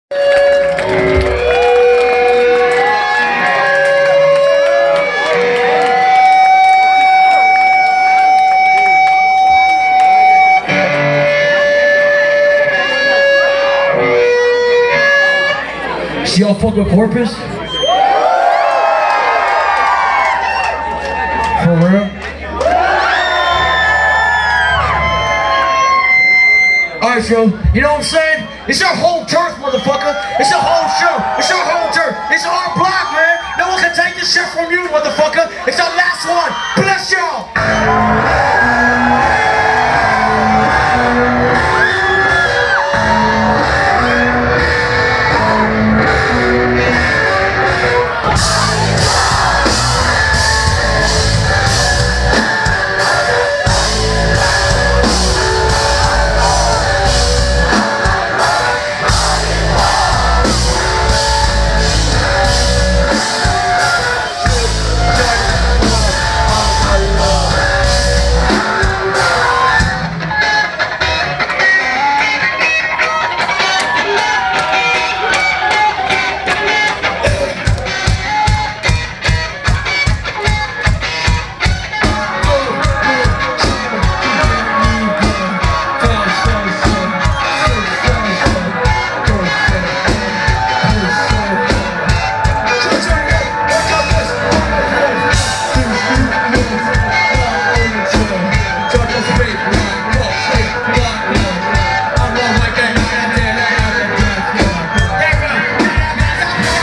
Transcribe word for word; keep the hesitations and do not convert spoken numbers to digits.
See y'all fuck with Corpus? For real? Alright, so, you know what I'm saying? It's our whole turf, motherfucker.